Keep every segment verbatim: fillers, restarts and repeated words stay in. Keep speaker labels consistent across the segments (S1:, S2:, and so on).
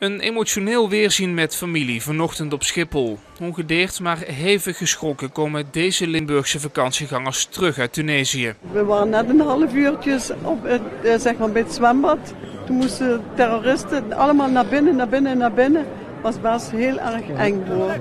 S1: Een emotioneel weerzien met familie vanochtend op Schiphol. Ongedeerd, maar hevig geschrokken komen deze Limburgse vakantiegangers terug uit Tunesië.
S2: We waren net een half uurtje op het, eh, zeg maar bij het zwembad. Toen moesten terroristen allemaal naar binnen, naar binnen, naar binnen. Het was best heel erg eng hoor.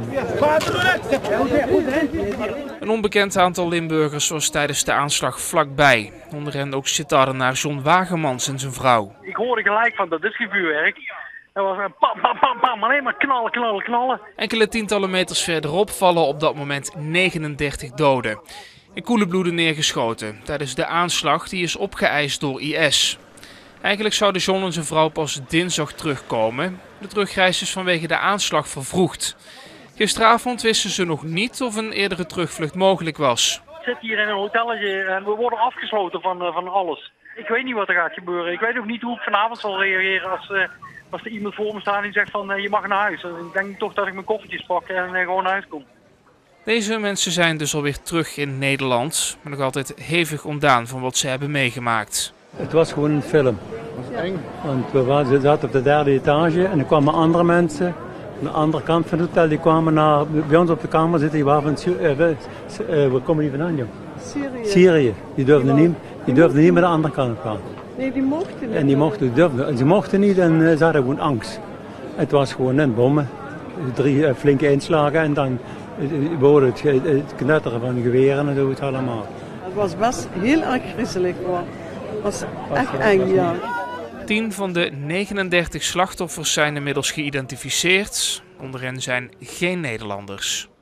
S1: Een onbekend aantal Limburgers was tijdens de aanslag vlakbij. Onder hen ook Sittard-naar John Wagemans en zijn vrouw.
S3: Ik hoorde gelijk van dat is geen vuurwerk. Er was een pam, pam, pam, pam, alleen maar knallen, knallen, knallen.
S1: Enkele tientallen meters verderop vallen op dat moment negenendertig doden. In koele bloeden neergeschoten tijdens de aanslag die is opgeëist door I S. Eigenlijk zouden John en zijn vrouw pas dinsdag terugkomen. De terugreis is vanwege de aanslag vervroegd. Gisteravond wisten ze nog niet of een eerdere terugvlucht mogelijk was.
S3: Ik zit hier in een hotelletje en we worden afgesloten van, uh, van alles. Ik weet niet wat er gaat gebeuren. Ik weet ook niet hoe ik vanavond zal reageren als, uh, als er iemand voor me staat die zegt van uh, je mag naar huis. Dan denk ik toch dat ik mijn koffertjes pak en uh, gewoon naar huis kom.
S1: Deze mensen zijn dus alweer terug in Nederland, maar nog altijd hevig ontdaan van wat ze hebben meegemaakt.
S4: Het was gewoon een film. Het was eng. Want we waren, zaten op de derde etage en er kwamen andere mensen aan de andere kant van het hotel. Die kwamen naar, bij ons op de kamer zitten. Die waren van, uh, uh, uh, waar komen die vandaan, joh?
S2: Syrië.
S4: Syrië. Die durfden,
S2: die
S4: niet, die durfden niet met de andere kant op gaan.
S2: Nee, die mochten niet.
S4: En die mochten, durfden, ze mochten niet en uh, ze hadden gewoon angst. Het was gewoon een bommen. Drie uh, flinke inslagen en dan uh, hoorde het, het knetteren van geweren en zo het allemaal.
S2: Het was best heel erg griezelig hoor. Het was echt eng, ja.
S1: tien van de negenendertig slachtoffers zijn inmiddels geïdentificeerd. Onder hen zijn geen Nederlanders.